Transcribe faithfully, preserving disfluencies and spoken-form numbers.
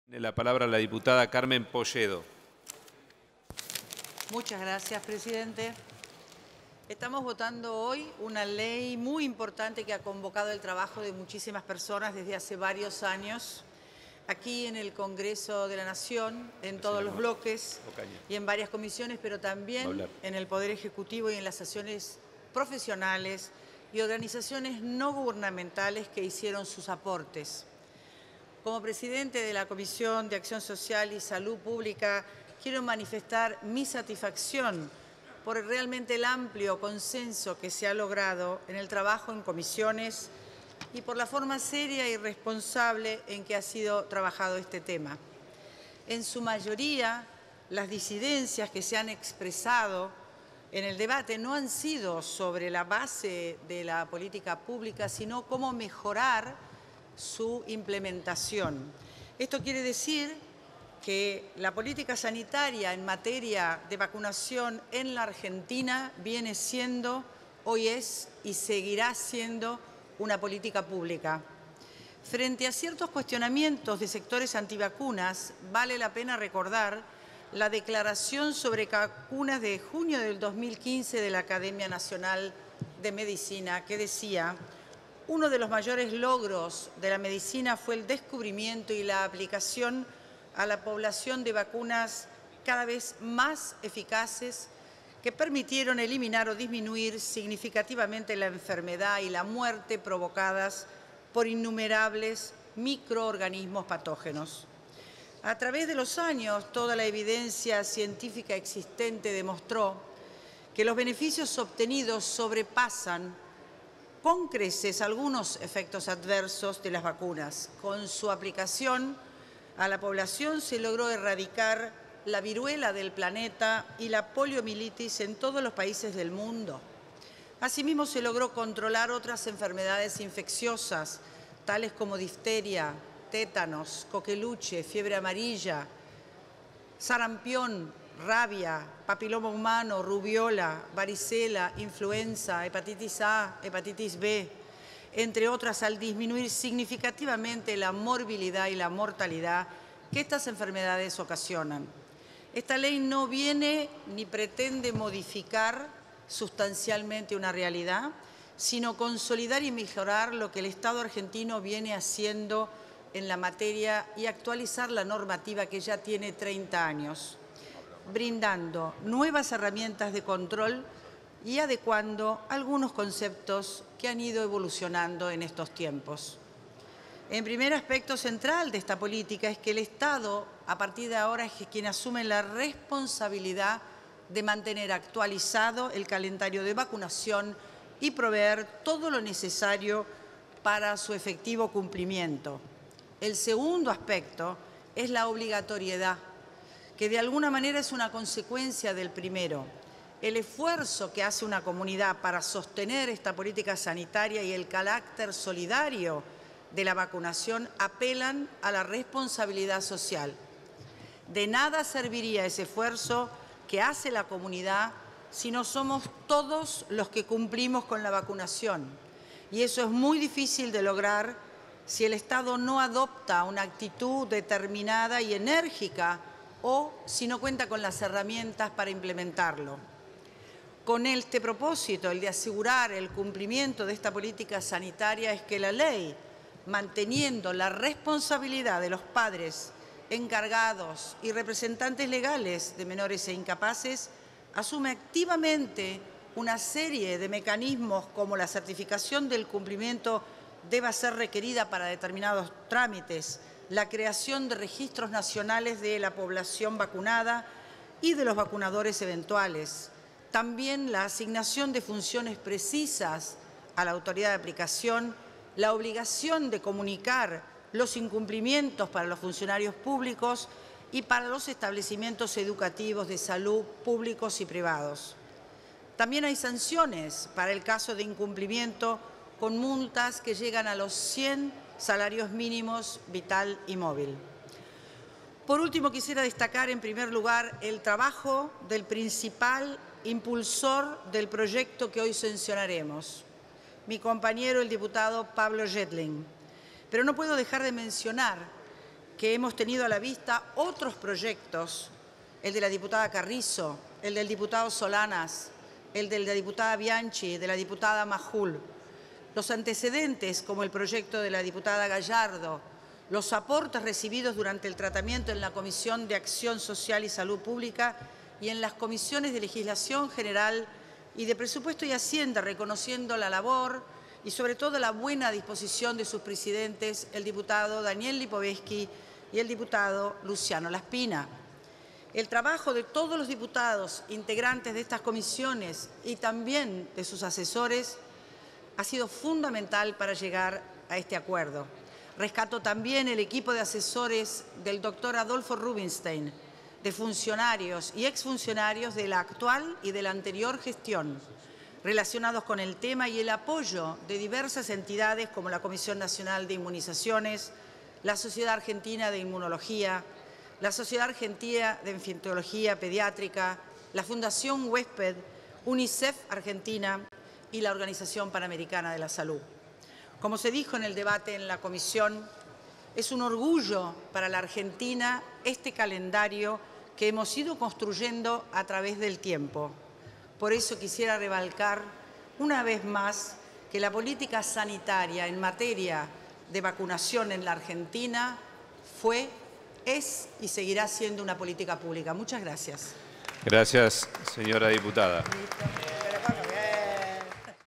Tiene la palabra la diputada Carmen Polledo. Muchas gracias, presidente. Estamos votando hoy una ley muy importante que ha convocado el trabajo de muchísimas personas desde hace varios años, aquí en el Congreso de la Nación, en todos los bloques y en varias comisiones, pero también en el Poder Ejecutivo y en las sesiones profesionales y organizaciones no gubernamentales que hicieron sus aportes. Como presidente de la Comisión de Acción Social y Salud Pública, quiero manifestar mi satisfacción por realmente el amplio consenso que se ha logrado en el trabajo en comisiones y por la forma seria y responsable en que ha sido trabajado este tema. En su mayoría, las disidencias que se han expresado en el debate no han sido sobre la base de la política pública, sino cómo mejorar su implementación. Esto quiere decir que la política sanitaria en materia de vacunación en la Argentina viene siendo, hoy es y seguirá siendo una política pública. Frente a ciertos cuestionamientos de sectores antivacunas, vale la pena recordar la declaración sobre vacunas de junio del dos mil quince de la Academia Nacional de Medicina, que decía: uno de los mayores logros de la medicina fue el descubrimiento y la aplicación a la población de vacunas cada vez más eficaces que permitieron eliminar o disminuir significativamente la enfermedad y la muerte provocadas por innumerables microorganismos patógenos. A través de los años, toda la evidencia científica existente demostró que los beneficios obtenidos sobrepasan con creces algunos efectos adversos de las vacunas. Con su aplicación a la población se logró erradicar la viruela del planeta y la poliomielitis en todos los países del mundo. Asimismo, se logró controlar otras enfermedades infecciosas, tales como difteria, tétanos, coqueluche, fiebre amarilla, sarampión, rabia, papiloma humano, rubiola, varicela, influenza, hepatitis A, hepatitis B, entre otras, al disminuir significativamente la morbilidad y la mortalidad que estas enfermedades ocasionan. Esta ley no viene ni pretende modificar sustancialmente una realidad, sino consolidar y mejorar lo que el Estado argentino viene haciendo en la materia y actualizar la normativa que ya tiene treinta años. Brindando nuevas herramientas de control y adecuando algunos conceptos que han ido evolucionando en estos tiempos. El primer aspecto central de esta política es que el Estado, a partir de ahora, es quien asume la responsabilidad de mantener actualizado el calendario de vacunación y proveer todo lo necesario para su efectivo cumplimiento. El segundo aspecto es la obligatoriedad, que de alguna manera es una consecuencia del primero. El esfuerzo que hace una comunidad para sostener esta política sanitaria y el carácter solidario de la vacunación apelan a la responsabilidad social. De nada serviría ese esfuerzo que hace la comunidad si no somos todos los que cumplimos con la vacunación. Y eso es muy difícil de lograr si el Estado no adopta una actitud determinada y enérgica o si no cuenta con las herramientas para implementarlo. Con este propósito, el de asegurar el cumplimiento de esta política sanitaria, es que la ley, manteniendo la responsabilidad de los padres, encargados y representantes legales de menores e incapaces, asume activamente una serie de mecanismos como la certificación del cumplimiento deba ser requerida para determinados trámites, la creación de registros nacionales de la población vacunada y de los vacunadores eventuales. También la asignación de funciones precisas a la autoridad de aplicación, la obligación de comunicar los incumplimientos para los funcionarios públicos y para los establecimientos educativos de salud públicos y privados. También hay sanciones para el caso de incumplimiento con multas que llegan a los cien salarios mínimos vital y móvil. Por último, quisiera destacar en primer lugar el trabajo del principal impulsor del proyecto que hoy sancionaremos, mi compañero el diputado Pablo Yedlin. Pero no puedo dejar de mencionar que hemos tenido a la vista otros proyectos, el de la diputada Carrizo, el del diputado Solanas, el de la diputada Bianchi, de la diputada Majul, los antecedentes como el proyecto de la diputada Gallardo, los aportes recibidos durante el tratamiento en la Comisión de Acción Social y Salud Pública y en las comisiones de Legislación General y de Presupuesto y Hacienda, reconociendo la labor y sobre todo la buena disposición de sus presidentes, el diputado Daniel Lipovetsky y el diputado Luciano Laspina. El trabajo de todos los diputados integrantes de estas comisiones y también de sus asesores ha sido fundamental para llegar a este acuerdo. Rescato también el equipo de asesores del doctor Adolfo Rubinstein, de funcionarios y exfuncionarios de la actual y de la anterior gestión, relacionados con el tema y el apoyo de diversas entidades como la Comisión Nacional de Inmunizaciones, la Sociedad Argentina de Inmunología, la Sociedad Argentina de Infectología Pediátrica, la Fundación Huésped, UNICEF Argentina y la Organización Panamericana de la Salud. Como se dijo en el debate en la comisión, es un orgullo para la Argentina este calendario que hemos ido construyendo a través del tiempo. Por eso quisiera recalcar una vez más que la política sanitaria en materia de vacunación en la Argentina fue, es y seguirá siendo una política pública. Muchas gracias. Gracias, señora diputada.